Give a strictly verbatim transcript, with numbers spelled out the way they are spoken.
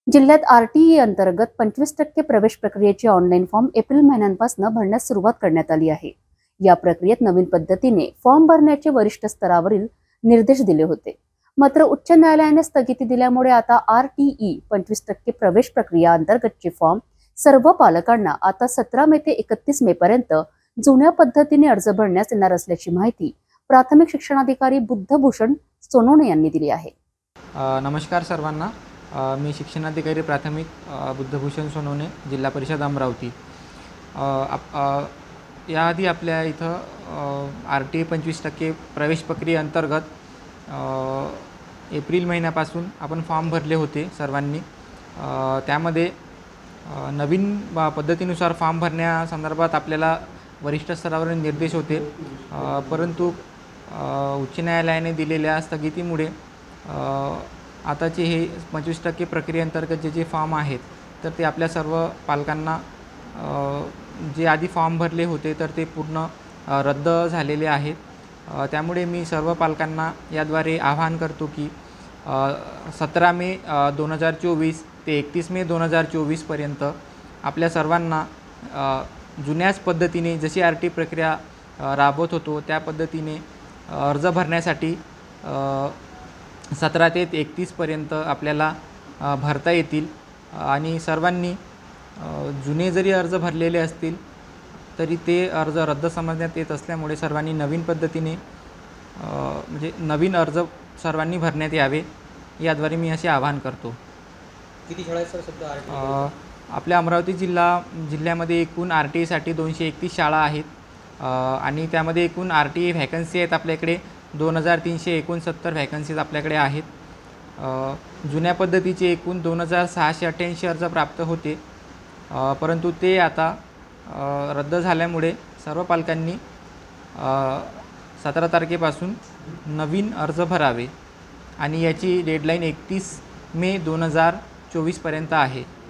जिल्ह्यात आरटीई अंतर्गत पंचवीस टक्के प्रवेश प्रक्रियेचे ऑनलाईन फॉर्म एप्रिल महिन्यापासून भरण्यास सुरुवात करण्यात आली आहे। या प्रक्रियेत नवीन पद्धतीने फॉर्म भरण्याचे वरिष्ठ स्तरावरील निर्देश दिले होते। मात्र उच्च न्यायालयाने स्थगिती दिल्यामुळे आता आरटीई पंचवीस टक्के प्रवेश प्रक्रिया अंतर्गतचे फॉर्म सर्व पालकांना आता सतरा मे ते एकतीस मे पर्यंत जुन्या पद्धतीने अर्ज भरण्यास येणार असल्याची माहिती प्राथमिक शिक्षणाधिकारी बुद्धभूषण सोनवणे यांनी दिली आहे। नमस्कार सर्वांना, मी शिक्षणाधिकारी प्राथमिक बुद्धभूषण सोनवणे, जिल्हा परिषद अमरावती। याआधी आपल्या इथं आर टी पंचवीस टक्के प्रवेश प्रक्रियेअंतर्गत एप्रिल महिन्यापासून आपण फॉर्म भरले होते सर्वांनी। त्यामध्ये नवीन पद्धतीनुसार फॉर्म भरण्यासंदर्भात आपल्याला वरिष्ठ स्तरावरील निर्देश होते, परंतु उच्च न्यायालयाने दिलेल्या स्थगितीमुळे आताचे हे पंचवीस टक्के प्रक्रियेअंतर्गत जे जे फॉर्म आहेत तर ते आपल्या सर्व पालकांना जे आधी फॉर्म भरले होते तर ते पूर्ण रद्द झालेले आहेत। त्यामुळे मी सर्व पालकांना याद्वारे आवाहन करतो की सतरा मे दोन हजार चोवीस ते एकतीस मे दोन हजार चोवीसपर्यंत आपल्या सर्वांना जुन्याच पद्धतीने जशी आर टी प्रक्रिया राबवत होतो त्या पद्धतीने अर्ज भरण्यासाठी सतरा ते एकतीसपर्यंत आपल्याला भरता येतील। आणि सर्वांनी जुने जरी अर्ज भरलेले असतील तरी ते अर्ज रद्द समजण्यात येत असल्यामुळे सर्वांनी नवीन पद्धतीने म्हणजे नवीन अर्ज सर्वांनी भरण्यात यावे, याद्वारे मी असे आवाहन करतो। किती शाळा आहेत सर सध्या? आपल्या अमरावती जिल्हा जिल्ह्यामध्ये एकूण आर टी ईसाठी दोनशे एकतीस शाळा आहेत आणि त्यामध्ये एकूण आर टी ई व्हॅकन्सी आहेत आपल्याकडे दोन हजार तीनशे एकोणसत्तर व्हॅकन्सीज आपल्याकडे आहेत। जुन्या पद्धतीचे एकूण दोन हजार सहाशे अठ्ठ्याऐंशी अर्ज प्राप्त होते, परंतु ते आता रद्द झाल्यामुळे सर्व पालकांनी सतरा तारखेपासून नवीन अर्ज भरावे आणि याची डेडलाईन एकतीस मे दोन हजार चोवीसपर्यंत आहे।